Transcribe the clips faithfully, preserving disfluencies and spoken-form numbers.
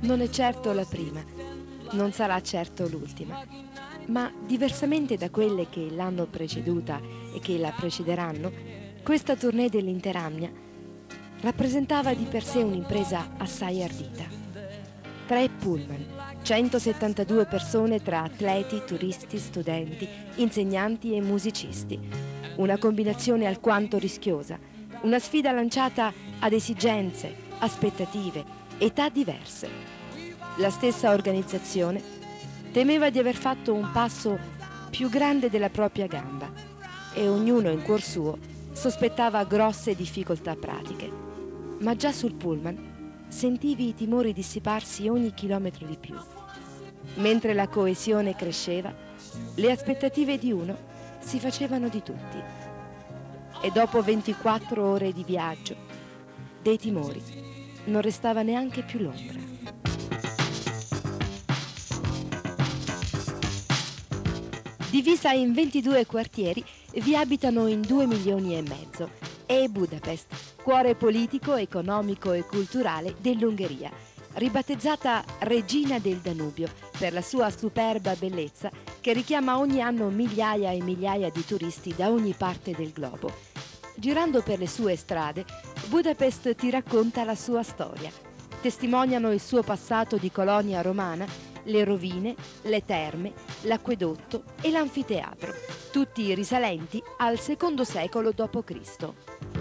Non è certo la prima, non sarà certo l'ultima, ma diversamente da quelle che l'hanno preceduta e che la precederanno, questa tournée dell'Interamnia rappresentava di per sé un'impresa assai ardita. Tre pullman, centosettantadue persone tra atleti, turisti, studenti, insegnanti e musicisti. Una combinazione alquanto rischiosa, una sfida lanciata ad esigenze, aspettative, età diverse. La stessa organizzazione temeva di aver fatto un passo più grande della propria gamba e ognuno in cuor suo sospettava grosse difficoltà pratiche. Ma già sul pullman sentivi i timori dissiparsi ogni chilometro di più. Mentre la coesione cresceva, le aspettative di uno si facevano di tutti. E dopo ventiquattro ore di viaggio, dei timori non restava neanche più l'ombra. Divisa in ventidue quartieri, vi abitano in due milioni e mezzo. È Budapest, cuore politico, economico e culturale dell'Ungheria, ribattezzata Regina del Danubio per la sua superba bellezza che richiama ogni anno migliaia e migliaia di turisti da ogni parte del globo. Girando per le sue strade, Budapest ti racconta la sua storia. Testimoniano il suo passato di colonia romana, le rovine, le terme, l'acquedotto e l'anfiteatro, tutti risalenti al secondo secolo dopo Cristo.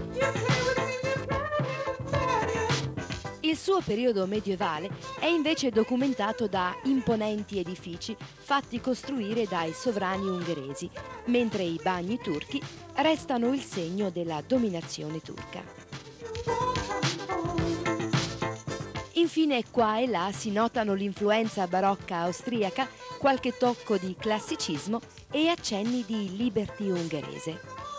Il suo periodo medievale è invece documentato da imponenti edifici fatti costruire dai sovrani ungheresi, mentre i bagni turchi restano il segno della dominazione turca. Infine qua e là si notano l'influenza barocca austriaca, qualche tocco di classicismo e accenni di liberty ungherese.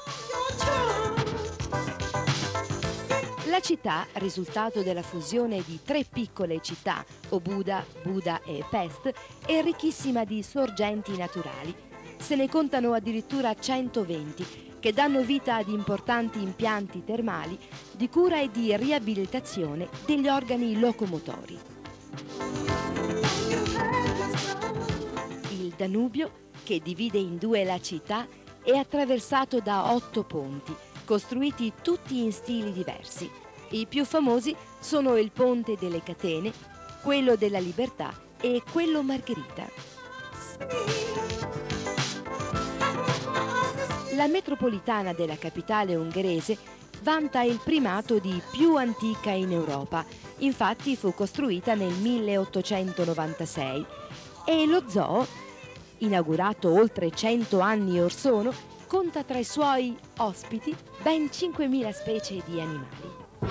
La città, risultato della fusione di tre piccole città, Obuda, Buda e Pest, è ricchissima di sorgenti naturali. Se ne contano addirittura centoventi, che danno vita ad importanti impianti termali di cura e di riabilitazione degli organi locomotori. Il Danubio, che divide in due la città, è attraversato da otto ponti, costruiti tutti in stili diversi. I più famosi sono il Ponte delle Catene, quello della Libertà e quello Margherita. La metropolitana della capitale ungherese vanta il primato di più antica in Europa, infatti fu costruita nel milleottocentonovantasei e lo zoo, inaugurato oltre cento anni or sono, conta tra i suoi ospiti ben cinquemila specie di animali.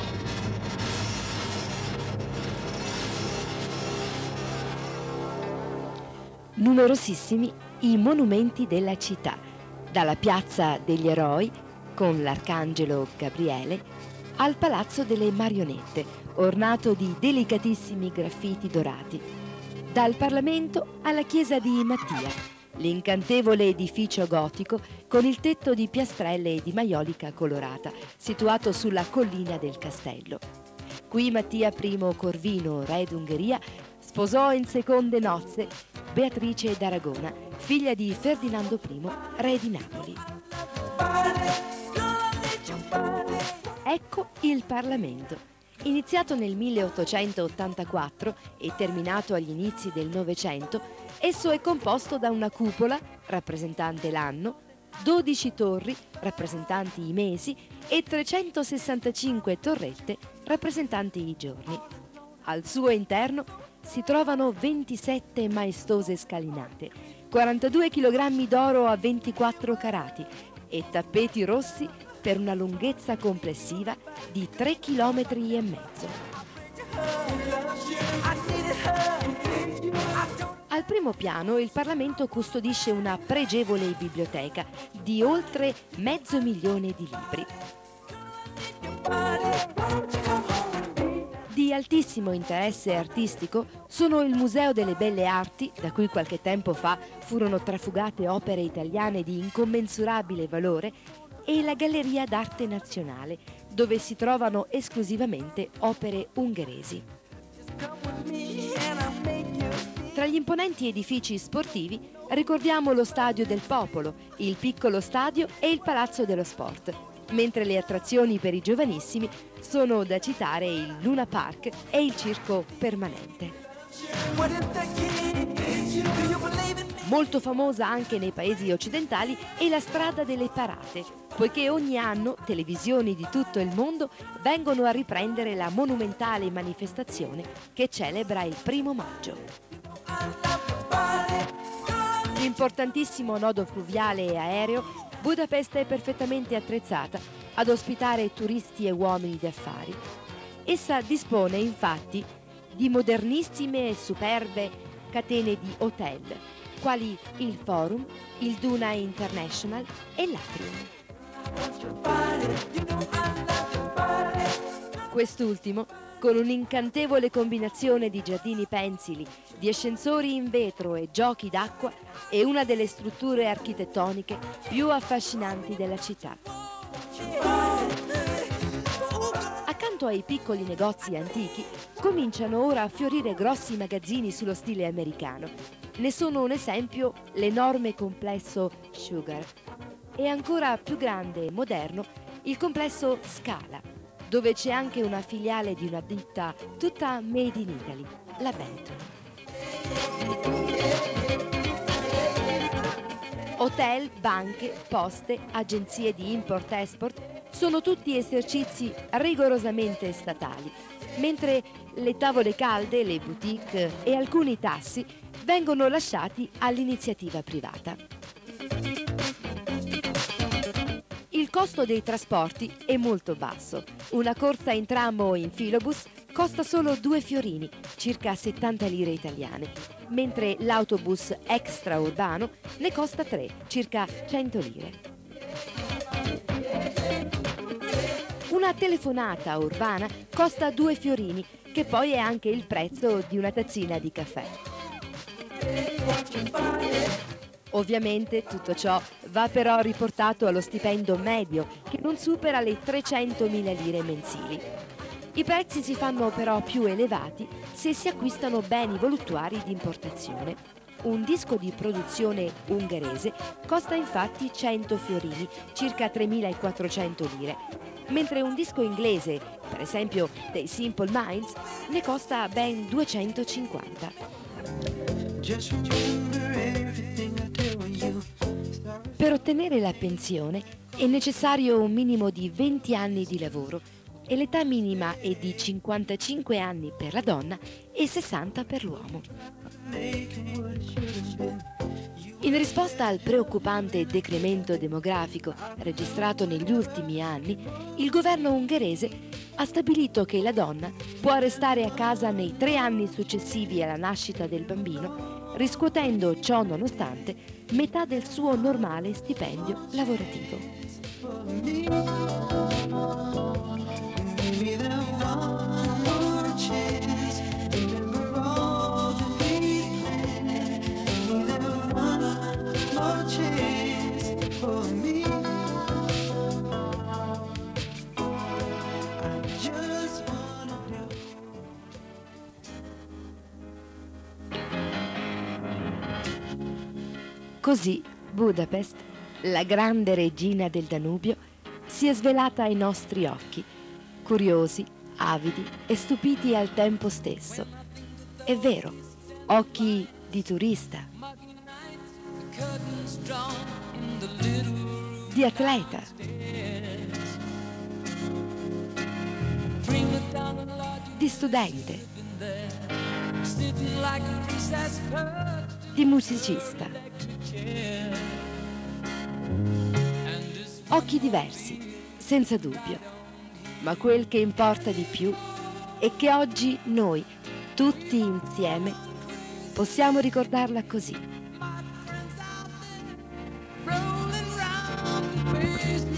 Numerosissimi i monumenti della città, dalla Piazza degli Eroi, con l'Arcangelo Gabriele, al Palazzo delle Marionette, ornato di delicatissimi graffiti dorati, dal Parlamento alla Chiesa di Mattia, l'incantevole edificio gotico con il tetto di piastrelle e di maiolica colorata, situato sulla collina del castello. Qui Mattia I Corvino, re d'Ungheria, sposò in seconde nozze Beatrice d'Aragona, figlia di Ferdinando I, re di Napoli. Ecco il Parlamento. Iniziato nel milleottocentottantaquattro e terminato agli inizi del Novecento, esso è composto da una cupola, rappresentante l'anno, dodici torri, rappresentanti i mesi, e trecentosessantacinque torrette, rappresentanti i giorni. Al suo interno si trovano ventisette maestose scalinate, quarantadue chilogrammi d'oro a ventiquattro carati e tappeti rossi per una lunghezza complessiva di tre chilometri e mezzo. Al primo piano il Parlamento custodisce una pregevole biblioteca di oltre mezzo milione di libri. Di altissimo interesse artistico sono il Museo delle Belle Arti, da cui qualche tempo fa furono trafugate opere italiane di incommensurabile valore, e la Galleria d'Arte Nazionale, dove si trovano esclusivamente opere ungheresi. Tra gli imponenti edifici sportivi ricordiamo lo Stadio del Popolo, il piccolo stadio e il Palazzo dello Sport, mentre le attrazioni per i giovanissimi sono da citare il Luna Park e il Circo Permanente. Molto famosa anche nei paesi occidentali è la Strada delle Parate, poiché ogni anno televisioni di tutto il mondo vengono a riprendere la monumentale manifestazione che celebra il primo maggio. L'importantissimo nodo fluviale e aereo, Budapest è perfettamente attrezzata ad ospitare turisti e uomini d'affari. Essa dispone infatti di modernissime e superbe catene di hotel, quali il Forum, il Duna International e l'Atrium. Quest'ultimo, con un'incantevole combinazione di giardini pensili, di ascensori in vetro e giochi d'acqua, è una delle strutture architettoniche più affascinanti della città. Accanto ai piccoli negozi antichi, cominciano ora a fiorire grossi magazzini sullo stile americano. Ne sono un esempio l'enorme complesso Sugar e ancora più grande e moderno il complesso Scala, dove c'è anche una filiale di una ditta tutta made in Italy, la Benetton. Hotel, banche, poste, agenzie di import-export sono tutti esercizi rigorosamente statali, mentre le tavole calde, le boutique e alcuni tassi vengono lasciati all'iniziativa privata. Il costo dei trasporti è molto basso. Una corsa in tram o in filobus costa solo due fiorini, circa settanta lire italiane, mentre l'autobus extraurbano ne costa tre, circa cento lire. Una telefonata urbana costa due fiorini, che poi è anche il prezzo di una tazzina di caffè. Ovviamente tutto ciò va però riportato allo stipendio medio, che non supera le trecentomila lire mensili. I prezzi si fanno però più elevati se si acquistano beni voluttuari di importazione. Un disco di produzione ungherese costa infatti cento fiorini, circa tremilaquattrocento lire, mentre un disco inglese, per esempio dei Simple Minds, ne costa ben duecentocinquanta. Per ottenere la pensione è necessario un minimo di venti anni di lavoro e l'età minima è di cinquantacinque anni per la donna e sessanta per l'uomo. In risposta al preoccupante decremento demografico registrato negli ultimi anni, il governo ungherese ha stabilito che la donna può restare a casa nei tre anni successivi alla nascita del bambino, riscuotendo, ciò nonostante, metà del suo normale stipendio lavorativo. Così Budapest, la grande regina del Danubio, si è svelata ai nostri occhi, curiosi, avidi e stupiti al tempo stesso. È vero, occhi di turista, di atleta, di studente, di musicista. Occhi diversi, senza dubbio, ma quel che importa di più è che oggi noi, tutti insieme, possiamo ricordarla così.